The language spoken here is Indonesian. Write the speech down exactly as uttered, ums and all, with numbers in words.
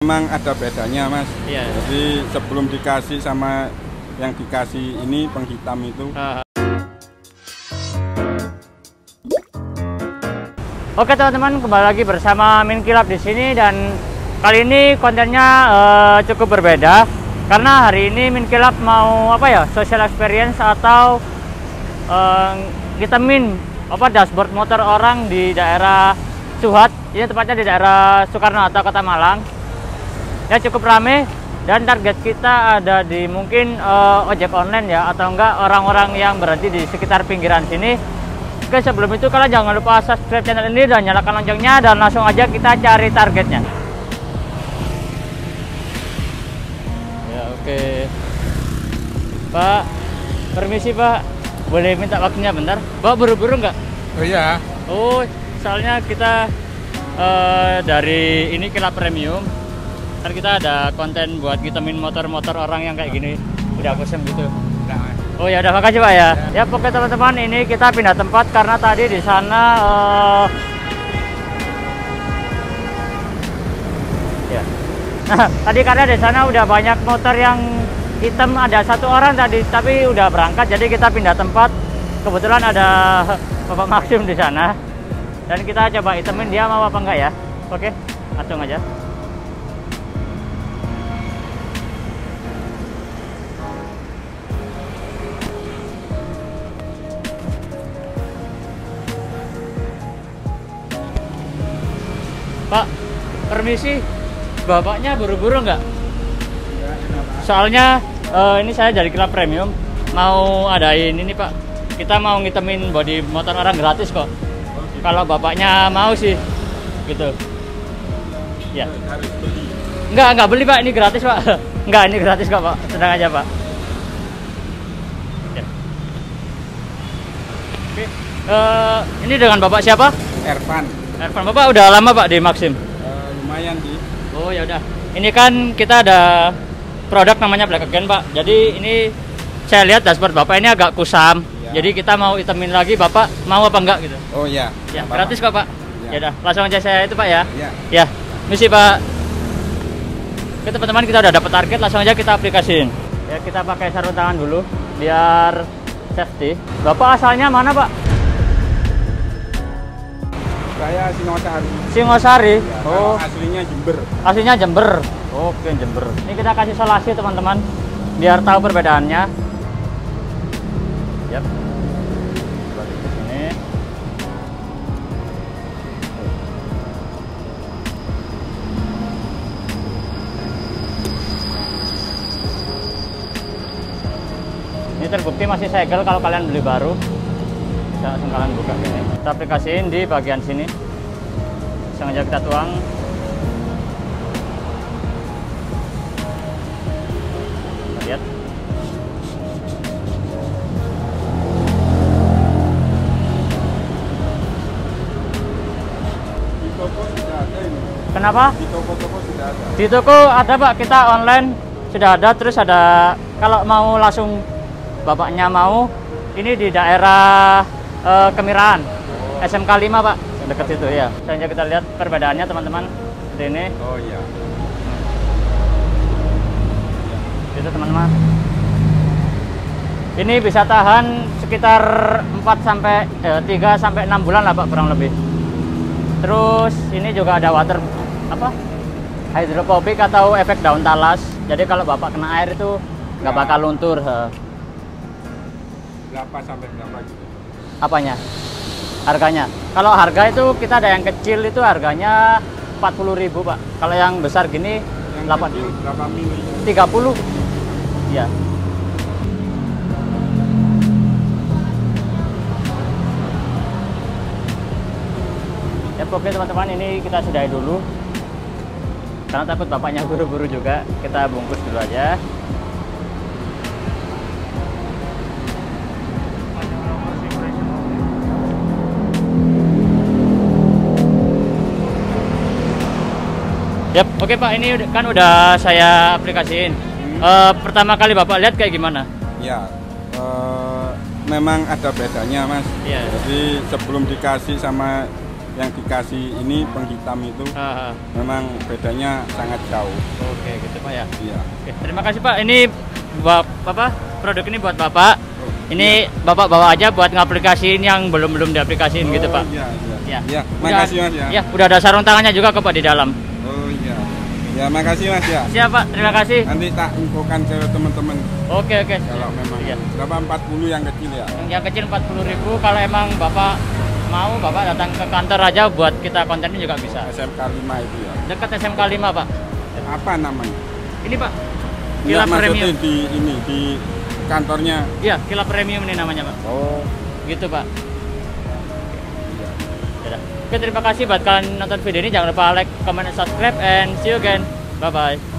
Memang ada bedanya, Mas. Iya. Jadi sebelum dikasih sama yang dikasih ini penghitam itu. Uh. Oke teman-teman, kembali lagi bersama Minkilab di sini, dan kali ini kontennya uh, cukup berbeda karena hari ini Minkilab mau apa ya, social experience atau uh, ngitemin apa dashboard motor orang di daerah Suhat. Ini tepatnya di daerah Soekarno-Hatta, Kota Malang. Ya cukup rame, dan target kita ada di mungkin uh, ojek online ya, atau enggak orang-orang yang berhenti di sekitar pinggiran sini. Oke, sebelum itu kalian jangan lupa subscribe channel ini dan nyalakan loncengnya, dan langsung aja kita cari targetnya. Ya oke, Pak, permisi Pak, boleh minta waktunya bentar? Pak, buru-buru nggak? Oh iya. Oh, soalnya kita uh, dari ini Kilab Premium. Kan kita ada konten buat ngitemin motor-motor orang yang kayak gini udah bosan gitu. Oh ya udah, makasih Pak ya. Ya pokoknya teman-teman, ini kita pindah tempat karena tadi di sana uh... ya. Nah, tadi karena di sana udah banyak motor yang hitam, ada satu orang tadi tapi udah berangkat, jadi kita pindah tempat. Kebetulan ada Bapak Maksum di sana, dan kita coba hitemin dia mau apa enggak ya. Oke, langsung aja. Pak, permisi, bapaknya buru-buru nggak? Soalnya uh, ini saya dari Kilab Premium mau adain ini Pak, kita mau ngitemin bodi motor orang gratis kok. Kalau bapaknya mau sih, gitu. Ya. Nggak, nggak beli Pak, ini gratis Pak. Nggak, ini gratis kok Pak, tenang aja Pak. Ya. Oke, uh, ini dengan Bapak siapa? Ervan. Ervan, Bapak udah lama Pak di Maxim? Uh, lumayan sih. Oh ya udah. Ini kan kita ada produk namanya Black Again Pak. Jadi ini saya lihat dashboard Bapak ini agak kusam. Ya. Jadi kita mau hitemin lagi, Bapak mau apa enggak gitu? Oh iya. Ya, apa-apa. gratis kok Pak. Ya. Ya udah, langsung aja saya itu Pak ya. Ya. Ya, misi Pak. Oke teman-teman, kita udah dapat target, langsung aja kita aplikasiin. Ya, kita pakai sarung tangan dulu biar safety. Bapak asalnya mana Pak? Saya Singosari. Singosari. Ya, oh, aslinya Jember. Aslinya Jember. Oke, Jember. Ini kita kasih solasi teman-teman, biar tahu perbedaannya. Yap. Balik ke sini. Ini terbukti masih segel kalau kalian beli baru. Bisa langsung kalian buka gini. Kita aplikasiin di bagian sini. Sengaja kita tuang. Kita lihat. Di toko sudah ada ini. Kenapa? Di toko-toko sudah ada. Di toko ada Pak, kita online sudah ada. Terus ada, kalau mau langsung bapaknya mau, ini di daerah uh, Kemiran, oh. S M K lima Pak, dekat situ ya. Selanjutnya kita lihat perbedaannya teman-teman. Seperti ini. Oh iya. Itu teman-teman. Ini bisa tahan sekitar empat sampai eh, tiga sampai enam bulan lah Pak, kurang lebih. Terus ini juga ada water apa? Hydrophobic atau efek daun talas. Jadi kalau Bapak kena air itu nggak bakal luntur. Berapa sampai berapa gitu? Apanya? Harganya? Kalau harga itu kita ada yang kecil itu harganya empat puluh ribu Pak. Kalau yang besar gini yang delapan kecil berapa mili? tiga puluh. Ya. Ya oke teman-teman, ini kita sudahi dulu. Karena takut bapaknya buru-buru juga, kita bungkus dulu aja. Yap, oke Pak, ini kan udah saya aplikasiin. Hmm. Uh, pertama kali Bapak lihat kayak gimana? Ya, uh, memang ada bedanya Mas. Iya. Jadi sebelum dikasih sama yang dikasih ini penghitam itu Ah, ah. memang bedanya sangat jauh. Oke, gitu Pak ya. Iya. Oke, terima kasih Pak. Ini buat apa? Produk ini buat Bapak. Oh, Ini Bapak bawa aja buat ngaplikasiin yang belum belum diaplikasiin gitu oh, Pak. Iya, iya. Ya. Iya, Udah- makasih Mas ya. Ya, udah ada sarung tangannya juga kok Pak di dalam. Oh iya. Ya, makasih Mas ya. Siap Pak, terima kasih. Nanti tak infokan ke teman-teman Oke oke. kalau memang Iya. berapa empat puluh yang kecil ya. Yang, yang kecil empat puluh ribu, kalau emang Bapak mau, Bapak datang ke kantor aja buat kita kontennya juga bisa. S M K lima itu ya. Dekat S M K lima Pak. Apa namanya? Ini Pak, Enggak, Kilap maksudnya Premium. di ini di kantornya. Iya, Kilap Premium ini namanya Pak. Oh. Gitu Pak. Dadah. Oke, terima kasih buat kalian nonton video ini. Jangan lupa like, comment, and subscribe, and see you again. Bye bye.